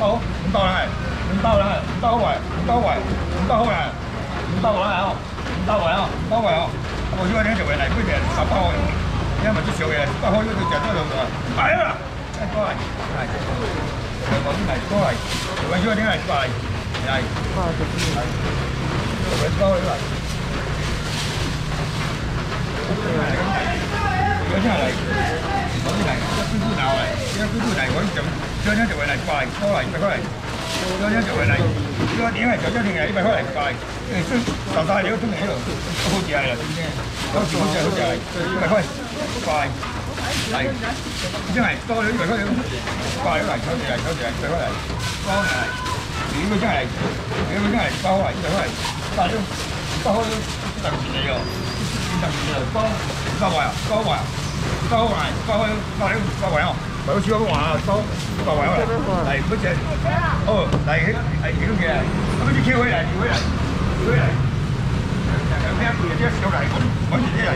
包2包来，2包来，2包来，2包来，2包来，2包来哦，2包来哦，2包来哦。我今晚点就回来，不点3包哦。你看嘛，这小嘅，3包就食这种个，来啦，来过来，来，我进来过来，我今晚点来过来，来，来，我包来。我先嚟，我先嚟，一杯鬧嚟，一杯嚟，我就將一條嚟過嚟，過嚟100塊嚟，將一條嚟，如果點係就將條嚟100塊嚟過嚟，誒，受晒料中嚟呢度，好似係啦，點啫？好似係100塊過嚟，嚟，真係多咗100塊料，過嚟嚟，抽住嚟，100塊嚟，包嚟，如果真係包嚟100塊嚟，大料包咗特別嚟喎。包圍啊，包圍啊，包圍，包圍，包圍，包圍哦，唔係好似嗰個話包圍啊，嚟嗰隻，哦，嚟係幾多嘅？咁啲 Q 起嚟，跳起嚟，咩一隻小嚟，揾住啲嚟，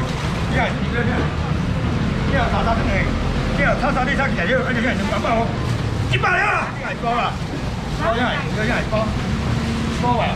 之後查出嚟，之後抄啲生嘅，一隻人用包，100啦，係包啦，包一係包圍啊，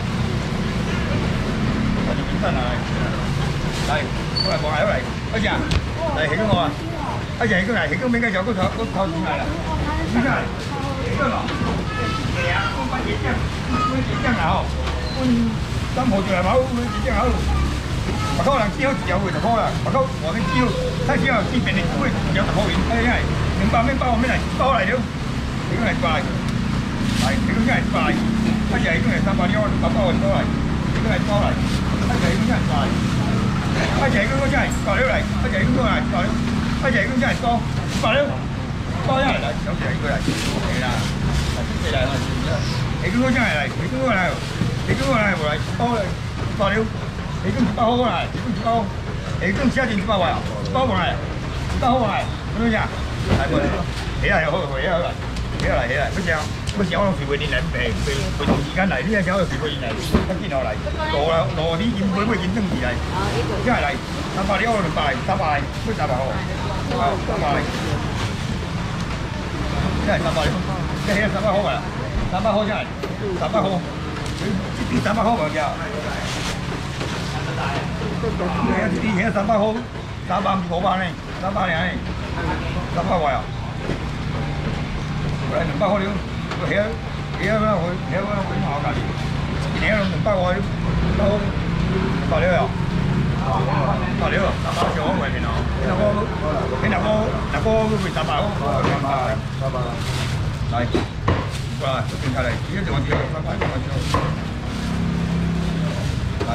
我哋本身係。嚟，過嚟望下嚟，一隻啊，嚟起咗我啊，一隻起咗嚟，起咗邊個就嗰頭轉嚟啦，點解？起咗咯，係啊，搬乜嘢啫？搬幾隻牛，搬3號住嚟冇，搬幾隻牛，可能之後有回就開啦，可我哋之後睇之後先俾你搬有就開完，因為200蚊包咩嚟？包嚟了，起咗嚟快，係起咗真係快，一隻起咗嚟300蚊，200包嚟包嚟，起咗嚟包嚟，一隻起咗真係快。一隻公真係爆料嚟，一隻公係爆料，一隻公真係多爆料，多一嚟啦，有隻佢嚟，係啦，係啦，你公真係嚟，你公嚟，你公嚟回來多嚟爆料，你公包好嚟，你公包，你公車電包圍，包回來，包回來，咁樣呀，係喎，起嚟好，起嚟，起嚟，起嚟，嗰隻。嗰時我用全部電嚟平，佢同時間嚟呢隻有全部電嚟，一見落嚟，羅啲見佢會見真字嚟，一係嚟300料200，300，都300號，300，一係300料，一係300號㗎啦，300號真係300號，你300號㗎咋？你啲嘢300號，300唔好辦咧，300嚟，300位啊，嚟200號料。起啦，我起啦，我買隔離，起啦200個，都100料又，100料，300條我外邊啊，嗱個會300個，300，嚟，過來，停下嚟，而家就我自己300個，嚟，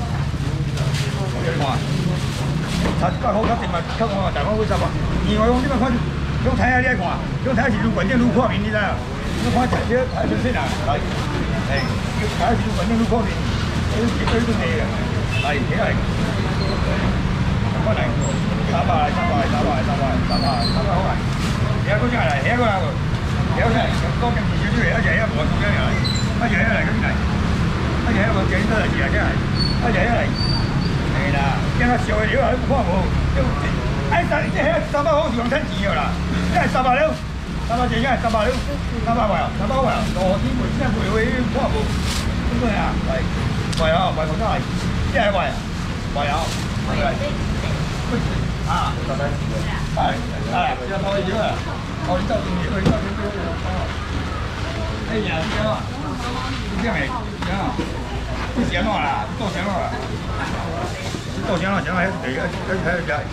哇，300好，他定埋抽我，大概會300，另外用呢個看，用睇下呢一個，用睇下是路環境路闊面，你知道？你看睇出先啊，嚟，誒，要睇下條運動路方面，都幾堆都嚟嘅，嚟起嚟，翻嚟，300好嚟，而家嗰隻係嚟，而家嗰個，而家嗰隻多咁少少嚟，一隻我中央嚟，一隻嚟咁嚟，一隻我整得嚟而家真係，一隻嚟，係啦，因為小嘅料係不冇，都誒即係300好似用親錢㗎啦，即係300料。300隻，因為300料，300位啊，300位啊，羅天梅真係會幫冇，咁多嘢啊，係，位啊，位同真係，即係位啊，位啊，係，啊，係，即係多啲啊，我呢度仲要去多啲，哎呀，點啊，點係，點啊，不行了啦，到行了，到行了，行了，還得睇下。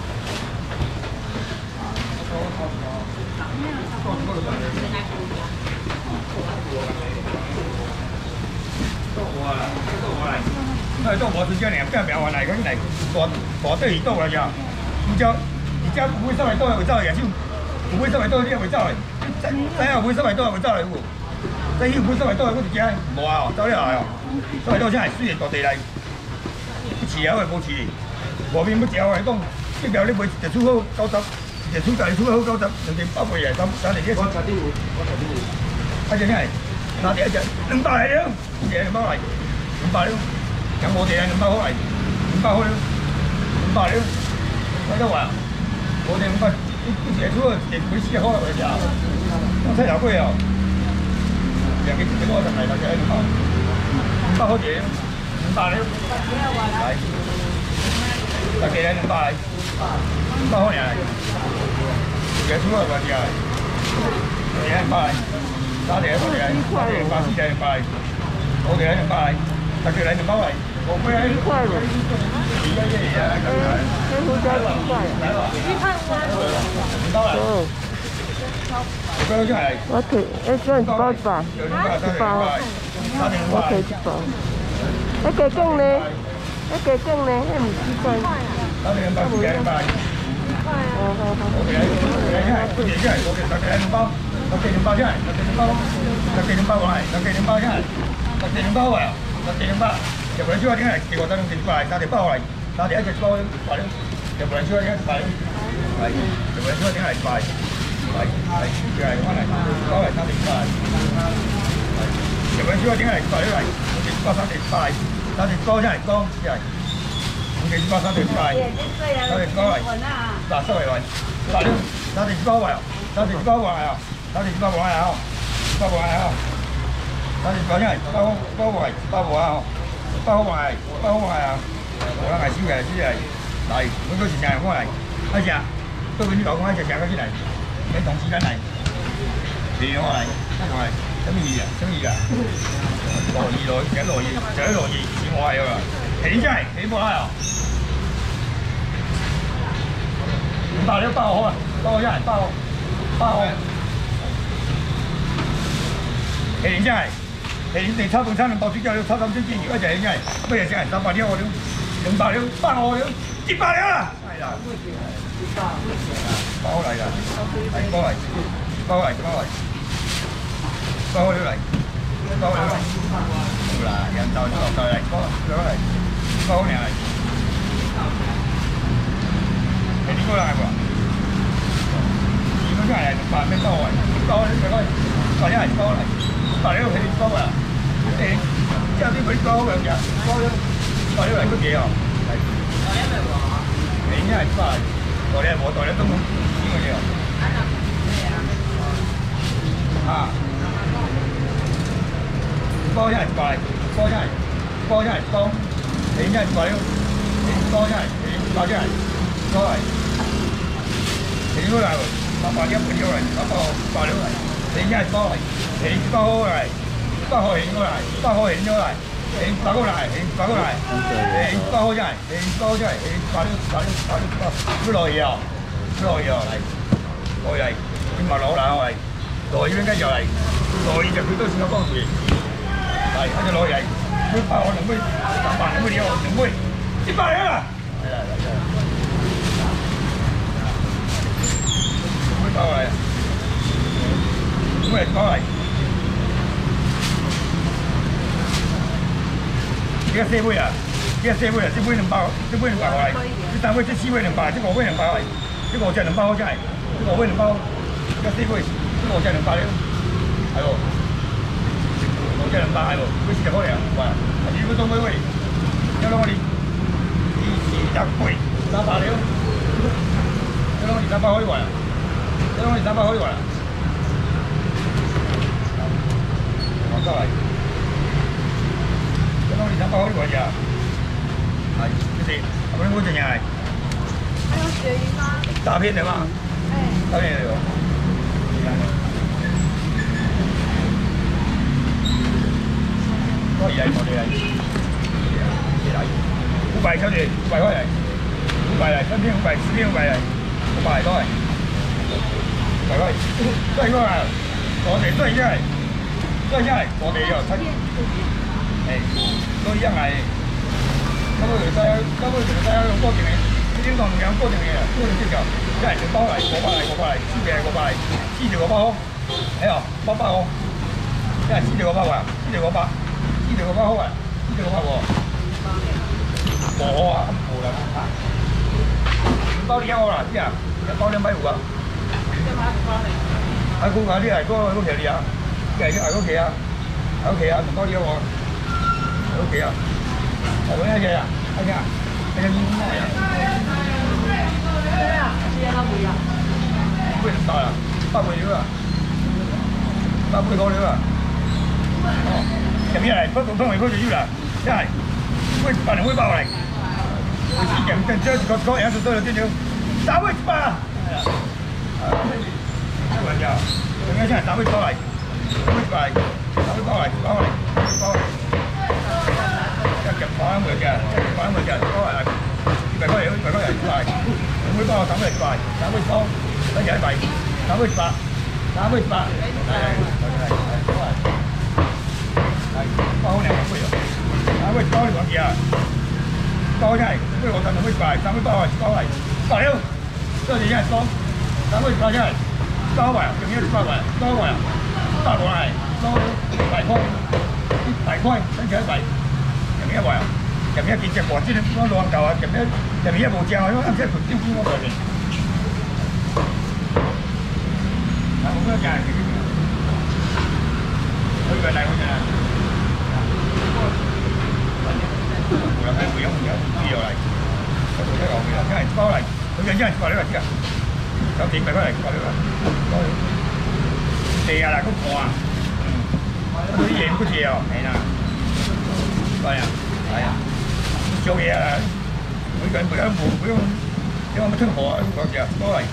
那到我是这样，不要秒完来，可以来大对移动来讲，你只不会稍微多会走嘅，就不会稍微多啲会走嘅，再下不会稍微多会走嚟喎，再要不会稍微多我直接冇啊，走了嚟哦，稍微多先係雖然大地嚟，不遲啊，冇遲，外面不遲啊，講即表你每一出口90，一出價你出口90，人哋8倍嘅，3年1。我查啲戶，一隻先係，嗱第一隻200嚟了，嘢200嚟，200了。有我哋啊，200好嚟，200好了，200了，睇到話，我哋500，啲嘢出去，佢試開嚟㗎，我睇又貴啊， 幾多個就係啦，嘅200好嘢，200了，係，得幾多200好嘢，幾多個嗰啲啊？幾200，打幾多嘅？打幾200，4幾200，我幾200，得幾200嚟？我咩？1塊喎。黑胡椒1塊。哦。我可以，一包吧，一包。我可以一包。一個羹呢？一個羹呢？唔知塊。哦，好好。我2包。特技2包出嚟，特技2包，特技2包過嚟，特技2包出嚟，特技2包嚟，特技2包。日本人出嚟點解？結果得2包嚟，打條包嚟，打條一隻包嚟，日本人出嚟點解快？係，日本人出嚟點解快？係，佢係翻嚟包嚟打條包嚟，係，日本人出嚟點解快嚟？我哋包打條快，打條包出嚟講，係，我哋包打條快，打條包嚟，嗱收嚟嚟，打條包嚟，打條包嚟啊！打條包過嚟啊！包過嚟啊！打條包出嚟，包過嚟，包過啊！包過嚟，包過嚟啊！我係燒嘅，燒係嚟，每個時間過嚟，一隻都俾啲老公一隻隻嗰啲嚟，你同時間嚟，嚟過嚟，過嚟，什麼意啊？什麼意啊？羅意，就喺羅意，似我係啊！起真係起冇啦！200了，包好啊！包好真係包好。起年真係，起年地抽到3兩包水之後，抽3張煎魚一隻真係，乜嘢先係300了我了，200了，包好了，700了啦！係啦，包嚟啦，係包嚟，包嚟，包好了嚟，包好了嚟，好啦，人就落就嚟，包嚟，包好嚟，起年過嚟喎，200真係200咩包嚟，包嚟，包一係包嚟。大料起包啊！誒，之後啲佢包兩日，包咗大料嚟都幾啊？係。你應該係包嚟，大料冇大料都冇呢個嘢啊！包一係包嚟，包一係包，你應該係大料，包一係包一係包嚟，你嗰度300一個料嚟，300大料嚟，你應該係包嚟。起包好嚟，包好起過嚟，包好起咗嚟，起包過嚟，起包過嚟，起包好真係，起包真係，起包都落嘢啊，落嘢嚟，落嚟，點埋攞嚟嚟，落嘢跟住嚟，落嘢就佢都算有幫助，係跟住落嚟，佢包我2杯300杯料，2杯700啦，係啦，2杯包嚟，2杯包嚟。幾多4杯啊？幾多4杯啊？4杯200，4杯200過嚟，呢3杯即4杯200，即5杯200嚟，即5隻2包真係，即5杯2包，幾多4杯？即5隻200了，係喎，5隻200係喎，佢40個嚟啊，喂，2個鐘喂，有兩個你20杯300了，有兩個300可以喎，有兩個300可以喎，我過嚟。300好貴呀，係，你哋係咪嗰隻嘢係？還有鱈魚嗎？大片的嗎？大片的有。多嘢，多嘢。500小姐，500塊嚟，500嚟，3片500，4片500嚟，500多係，500塊，都係嗰個，我哋都係一係，我哋又7。都一樣係，根本就係用多條嘅，呢啲當兩多條嘅，多條之後，一係2包嚟，2包嚟，2包嚟，4條2包嚟，4條2包好，哎呀，8包好，一係4條2包啊，4條2包，4條2包好啊，4條2包喎，冇啊，冇啦，2包2好啦，啲啊，1包250啊，喺嗰個啲係嗰條啲啊，啲係嗰期啊，喺屋企啊，2包2好啊。屋企啊，我揾一隻啊，一隻啊，一隻煙咩啊？咩啊？試下會啊？杯唔大啊，8杯料啊，8杯高料啊，8 哦，咸嘢嚟，不過湯嚟，不就要啦，真係，會8兩會包嚟，會試鹹定將個樣做多咗啲料，3會8啊，係啊，呢個就，咁樣真係3會包嚟，3會包嚟，3會包嚟，包嚟，包嚟，一夾包咁嘅，一夾包咁嘅，包嚟，100塊嚟，100塊嚟，2會包3會包，3會包，一日100，3會8。3會8，嚟，包好2個杯啊！3會包你講嘢啊！包真係，不如我等2會8，3會包嚟，包嚟，包了，多謝真係包，3會8真係包埋，仲要包埋，包埋，包過嚟，包100塊，100塊，跟住100，入面1圍啊，入面幾隻黃椒嗰兩嚿啊，入面一部正啊，因為啱先盤招呼我嚟。我們家這個，我原來我講，我來不用不要來，我做這個沒有，現在包來，我講現在包了這個，小tiền100塊來包了，包了，地啊來個看，我啲鹽不借哦，係啦，係啊，係啊，做嘢啊，每個人不用，因為我們吞火，講嘢包來，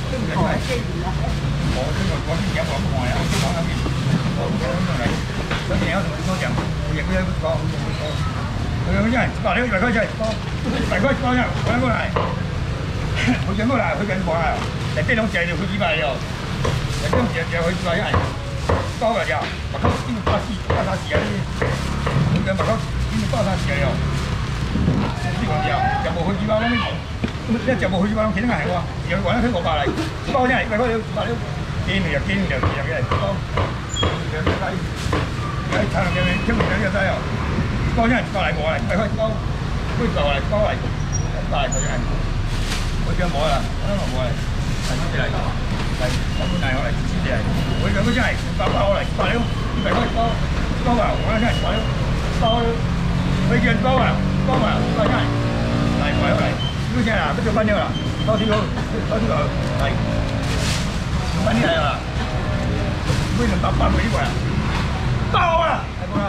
我這個我之前我不看呀，我不看那邊，我不弄來，所以你要怎麼說講，也不要不高，我講真，包了100塊錢，包100塊包上，我過來，我全過來，我跟過來，在這種價就回幾百喲，在這種價就回幾百呀，包了呀，把口一把啥洗啊你，我跟把口一把啥洗啊喲，這個呀，就冇回幾百那邊，你就冇回幾百，其他係我，又揾得出500嚟，包真係100塊了，100了。見就見就嘅包，兩隻雞，喺茶樓入面挑2隻雞哦，包真係包嚟我嚟，100塊包，杯包嚟包嚟，大佢係，我將冇啦，我都冇嚟，係先至嚟，係根本係我嚟先至嚟，我咁真係包嚟，100了，100塊包，包啊，我真係100了，包，佢叫包啊，包啊，包真係，嚟100了嚟，呢隻啊，不做分咗啦，包啲好，包啲好，嚟。翻啲嚟啦，每人800每個人，包啊，係冇啦。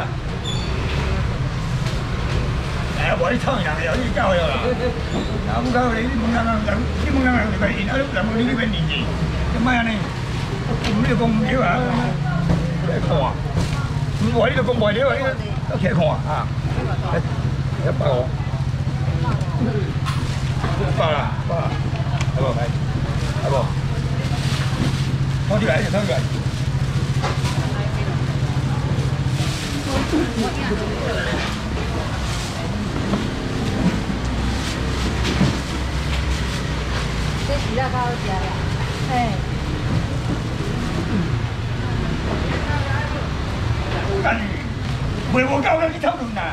誒，我啲蒼蠅有啲交咗啦，有交你啲冇交啦，啲冇交啦，你咪而家都兩個呢啲俾年紀，做咩啊你？咁呢度咁少啊？看啊，我呢度咁耐料啊，呢都企看啊，100個，100啦，係冇係，係冇。掏出來就掏出來。 這洗了好食了，哎。 幹，袂我教你偷lun啦，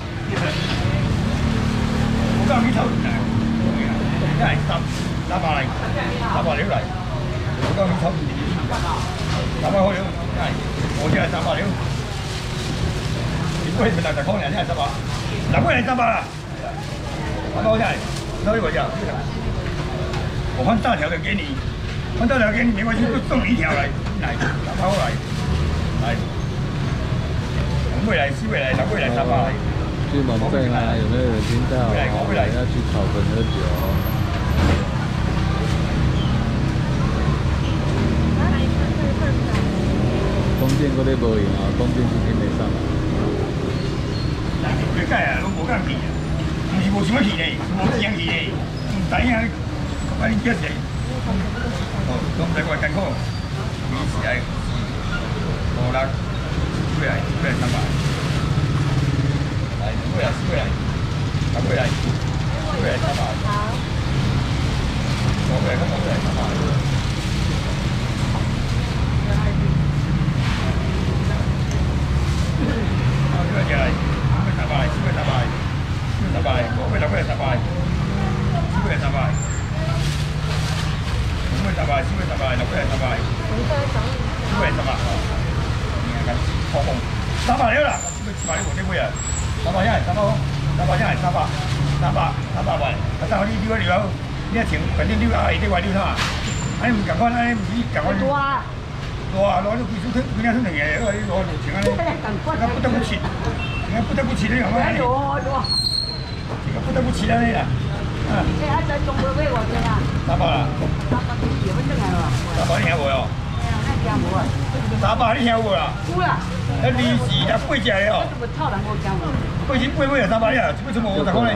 我教你偷lun啦，真係300嚟，300料嚟，我教你偷lun。300開了，真係，我真係300了。如果你咪大康人真係300，嗱，嗰人300啦，300真係，收呢個就，我換大條的給你，換大條給你沒關係，就送你1條來，300過來，來，未來是未來，拿未來300來。 去蒙贝啊，有沒有人聽到？ 未來要去草屯喝酒。中間嗰啲無用啊，中間已經未上來。 但係佢梗係都冇咁去啊，唔是冇想去嘅，冇想去嘅，唔使啊，快啲結成。哦，咁大個更高，幾時係冇啦？過來300，來過來300，過來300，好，過來300。300了啦，300你冇啲咩啊？300真係300，300真係300位，300你丟了，你一錢反正丟啊，啲位丟啥？哎，唔趕快，哎，唔趕快。多啊，攞啲幾數幾兩數零嘅，嗰啲攞條錢啊！ 那不得不吃，那不得不吃的样啊！这个不得不吃的那个，啊。 哎，还在中国买我的啦。 300啦。 300几几分钟来了。 300你听无哟？ 哎呀，那听无啊。 300你听有无啦？ 有啦。 那利是才8只的哦。 怎么炒人我听无？ 8只8尾啊300了，这不怎么50块呢？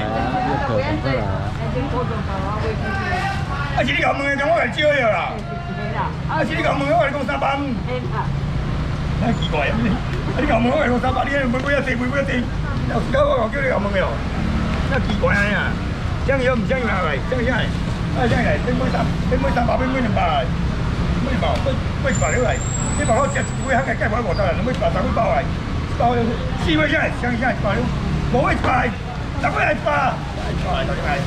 啊是你甲问的，讲我来少了啦。啊是你甲问的，我来讲300。那奇怪啊！你甲问我来讲300，你买几啊地，买几啊地？有时间我叫你甲问的哦。那奇怪啊呀！想要唔想要哪来？想要来？啊想来，你买300，买200来，买100了来。你把我食一尾，还计我500啦，2尾100，3尾100来，100了，4尾想来，想100了，5尾100，10尾来100，100来到底来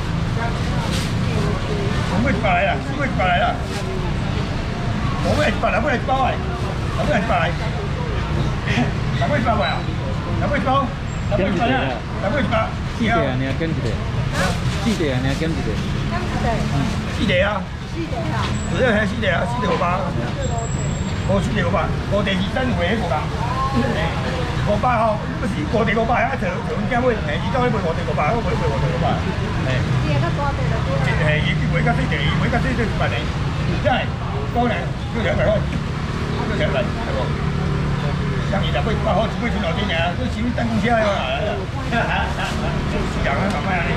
，5尾100来啦，4尾100来啦，5尾100，6尾来100来，6尾来100来，6尾100来啊，6尾100，6尾100啊，6尾100， 四地啊，你减一个，四地啊，你减一个， 4地啊，有这还4地啊，4地500。5出地500，5地2等有的迄个人，500吼，不是5地500，啊就囝买，伊到咧卖5地500，我卖5地500，嘿。伊个大地就对啦。嘿，伊卖到这地，卖到这1万呢，真系高呢，要200块，要200，系无？像伊若买100块，1尾存偌钱尔，都少等公车了啦，是人啊，慢慢啊。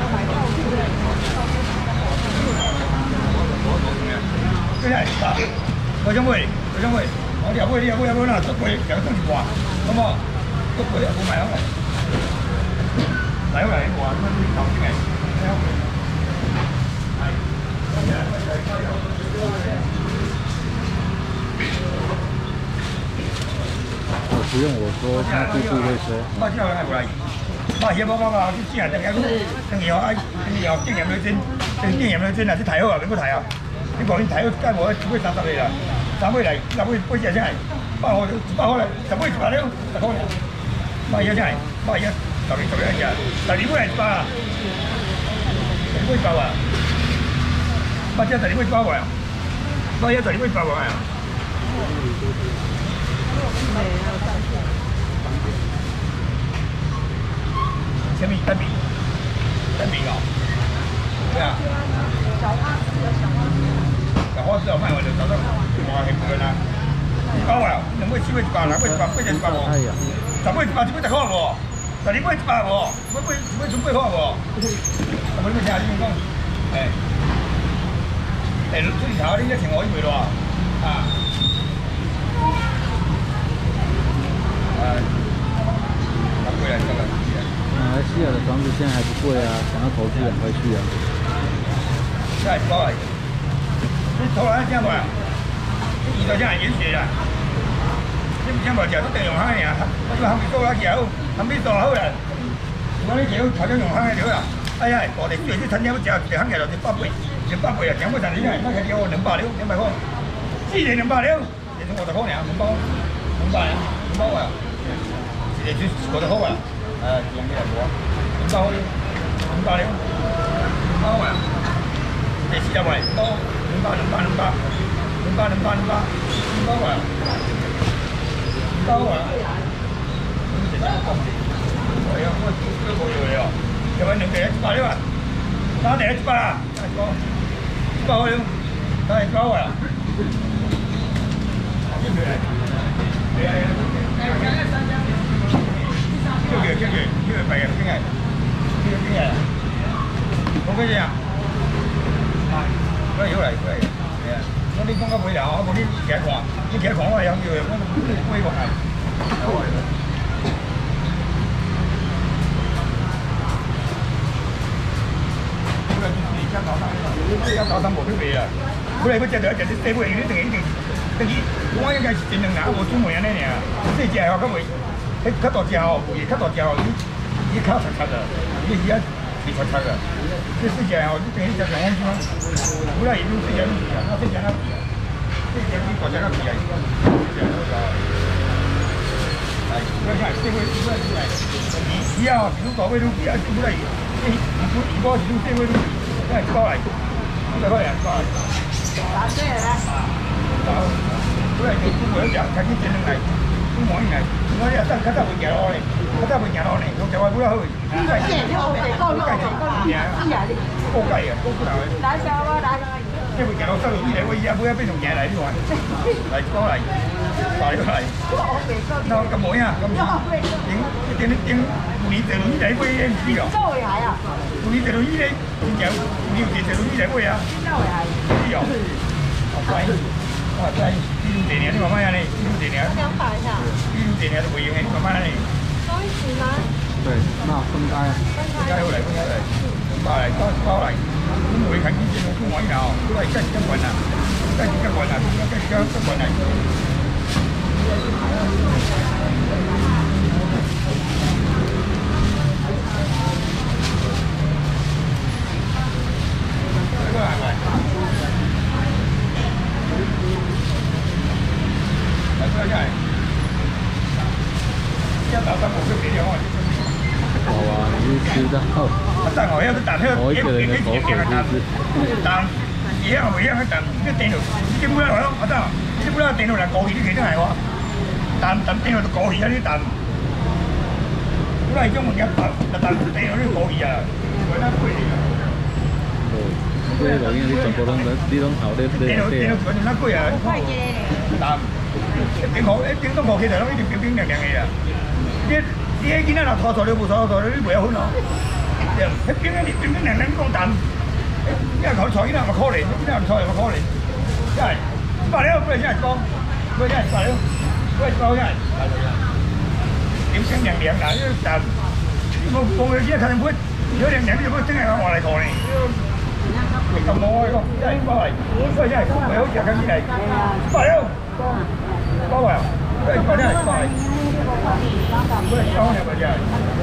真系100，我想买。我想买，我了买，你了买，那足贵，两个1万，好唔好？足贵啊，冇买好嚟。嚟好嚟，我乜啲頭先嚟， 不用我说，他姑姑会说。 我知道係過嚟，我嘢冇，你知啊？等以後經驗女精，經驗女精啊！你睇好啊？你冇睇啊？你講你睇好，梗係我只會30嚟啦。3尾嚟，6尾8隻先係，100塊100塊嚟，10尾100了，10塊了，100隻先係，100隻12隻，12尾嚟100啊，12尾100啊，100隻12尾100啊，100隻12尾100啊。什麼單邊？單邊哦，對啊。小花枝有賣我就找到我係唔啦，100啊，2尾4尾100，6尾100，8隻100喎，10尾100，1尾10塊喎，12尾100喎，1尾準備好喎，我哋咪聽下你講，出嚟炒呢一條我以為咯，啊，很貴啊，這個。 馬來西亞的房子現在還不貴啊，想要投資趕快去啊。 真係高嚟。你投來這樣無啊？你遇到這樣淹水啦！你唔想無食都定用蝦爾，我話後面多咗條，後面多好啦。我呢條頭先用蝦嘅條啦，哎呀，我哋最啲親戚都食，一蝦嘅就100倍啊，兩倍賺你呢？乜嘢條200了，200塊，4年200了，你從50塊呢，200啊，200啊，一年就50塊啊，兩個來做，200了，200了，200啊，第40塊多。200塊啊，200塊，係啊，我都冇嘢喎，又揾兩地100了啊，3地100啊，100塊了，3地100塊啊，叫佢弊啊，邊係，冇乜嘢啊。過嚟嚟，係啊！我啲講緊每日，我冇啲其他講，啲其他講我係有叫，我冇講係。好啦，你193冇標備啊！本來嗰隻就一隻啲四尾，一定，我應該是盡量拿我中門人呢呢，四隻哦，咁會，較大隻哦，會較大隻哦，伊較擦擦的，伊而家係擦擦的。这4隻哦，你等於隻兩公斤，本來已經4隻都皮啊，那4隻那皮啊，4隻比大隻那皮啊，4隻都高。係，我睇4尾出來，伊啊，如果大尾都皮啊，出來，如果是4尾都皮，那係高嚟，100塊200塊。 打對啦。 好，本來就中國有兩，睇見盡量嚟，中國人嚟，我一得较早袂行路咧，较早袂行路咧，用台湾不了好。够解啊，够出来。 来小我来。 你袂行路，走路以来，我伊阿尾啊变成行来，你看。来，过来，来过来。那咁模样，咁。顶旧年坐轮椅来买的唔是哦。 做会系啊？ 旧年坐轮椅咧，真正旧年坐轮椅来买啊。 做会系。 是哦。好乖，好乖，记录电呢，你慢慢安尼，记录电呢。 200下。 记录电呢就袂用的，你慢慢安尼。 终于洗吗？ 对，那分开啊。 分开好来，分开来。包来，包来。我们会看见这种不满意哦，都系跟管啊，跟管啊，跟管啊。过来来，来，要打35个别电话。 好啊，你知道。 等我要是打那个， 我一个人的口水是。 打，一样袂样去打，你电脑，你不了我阿等，你不了电脑来高去，你其他系我，打电脑就高去啊，你打。不然种物件打电脑你高去啊，为咱贵啊。 对，这个因为你全部拢后咧电脑全咱贵啊。 快捷。 打，顶到5K 台拢一直冰凉凉的啊。你迄囡仔若拖错了无拖错了，你袂晓分哦。对，迄冰凉凉讲淡，你若搞错囡仔嘛可怜，囡仔错又嘛可怜。真系，罢了，不然真系讲，不然真系罢了，不然讲真系。冰凉凉啦，你淡，你冇放佢只睇你杯，如果凉凉你就冇真系我来拖呢。你咁冇啊，真系包嚟，不然真系袂好食咁啲嚟。罢了，包嚟，不然真系包嚟。不是高呢，不是？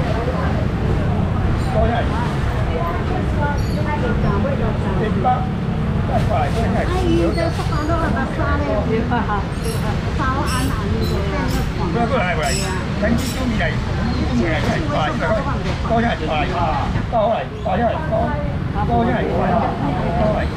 高呢？8，再过来，过来。 阿姨，这说话都那个啥嘞？烧暗暗的。 过来过来过来，等几米来，几米来，过来，高下来，过来，高来，高下来，高下来，高来。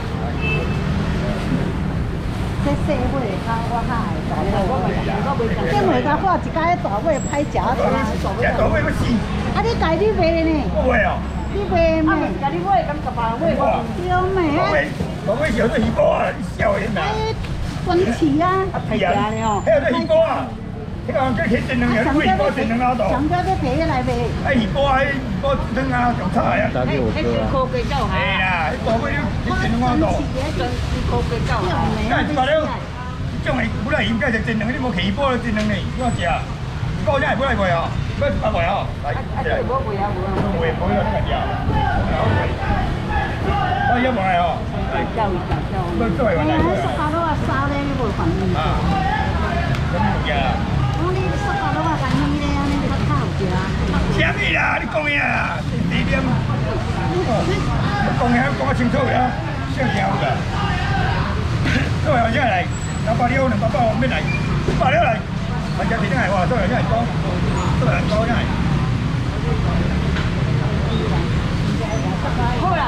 这细尾较我较爱食，这尾较好，一家迄大尾歹食啊！ 大尾要死。 啊，你家己卖呢？ 我卖哦。 你卖咩？啊，家己买，咁10万买。对咩？ 大尾是有做鱼糕啊，你笑人呐。 滚起啊！ 係啊，迄有做魚糕啊，迄個即係整兩樣，魚糕整兩out度。 上邊要俾來賣。 魚糕啊，魚糕整啊，仲差啊。 打給我哥啊。 係啦，你大尾你整兩out度。梗係話了，種係本來應該就整兩，你冇魚糕就整兩呢，點食啊？高真係本來貴啊，不8貴啊，嚟。冇貴啊，冇貴啊，呢個嘢。1萬係哦。不都係問題。 塑膠佬話燒咧，你冇份。 啊，咁冇嘢啦。 我呢塑膠佬話緊呢咧，你哋較好食啊。 啥物啦？你講嘢啦，地點。講嘢講得清楚嘅啊，少聽有㗎。都係真係嚟，200兩200我咩嚟？200嚟，係真係喎，都係真係講，都係講真係。